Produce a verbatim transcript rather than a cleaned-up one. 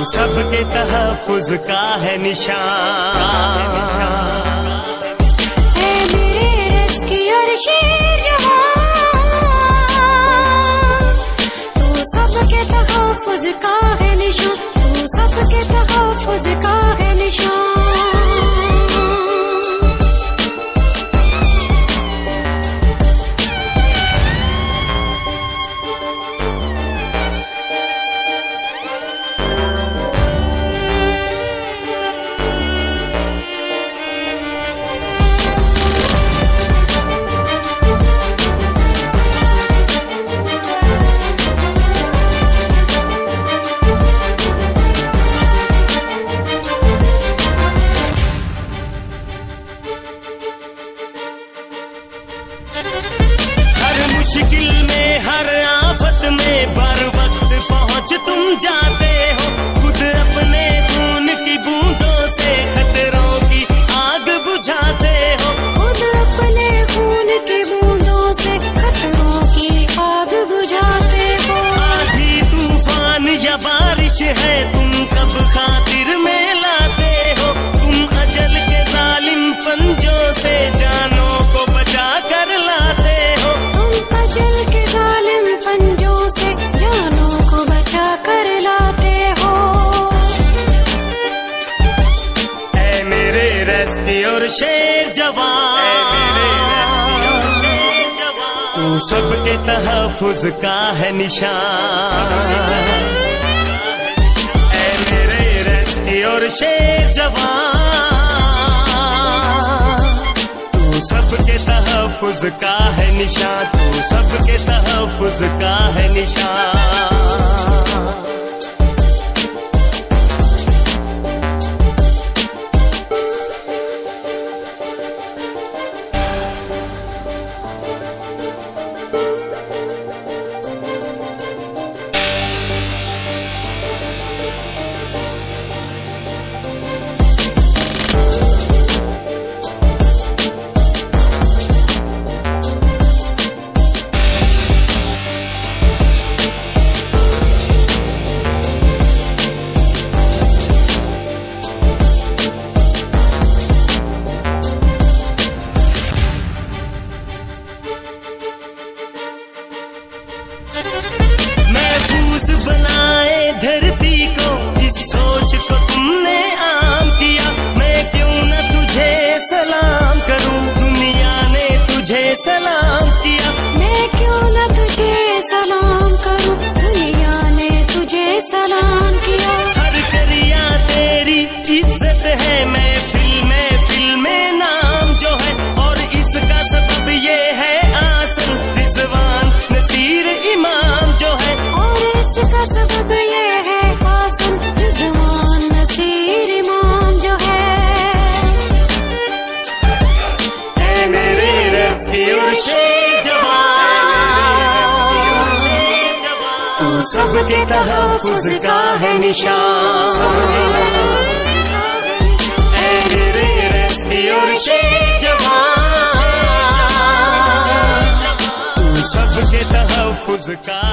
सबके तहफ़्फ़ुज़ का है निशान। है मेरे रेस्क्यूअर शेर जवान, तू सबके तहफ़्फ़ुज़ का है निशान, तू सबके तहफ़्फ़ुज़ का है निशान। मुश्किल में हर आफत में बर वक्त पहुँच तुम जाते हो, खुद अपने खून की बूंदों से खतरों की आग बुझाते हो, खुद अपने खून की बूंदों से खतरों की आग बुझाते हो। आधी तूफान या बारिश है तुम कब खातिर में लाते हो, तुम अजल के जालिम पंजों से जानों को बचा कर लाते हो, अजल के जालिम पंजों से जानों को बचा कर लाते हो। ऐ मेरे रेस्क्यूअर शेर जवान, तू सबके तहफ़्फ़ुज़ का है निशान। ऐ मेरे रेस्क्यूअर शेर जवान, तू सबके तहफ़्फ़ुज़ का है निशान, तू सबके तहफ़्फ़ुज़ का है निशान। महफूज बनाए धरती को जिस सोच को तुमने आम किया, मैं क्यों न तुझे सलाम करूं, दुनिया ने तुझे सलाम किया, मैं क्यों न तुझे सलाम करूं, दुनिया ने तुझे सलाम किया। हर करिया तेरी इज्जत है, महफिल में फिल में नाम जो है, और इसका सबब ये है आसन रिज़वान नसीर इमाम जो है, और इसका सबब ये है आसन रिज़वान नसीर इमाम जो है। ऐ मेरे रेस्क्यूअर शेर जवान, तू सबके तहफ़्फ़ुज़ का है निशान। ऐ मेरे रेस्क्यूअर शेर जवान, तू सबके तहफ़्फ़ुज़ का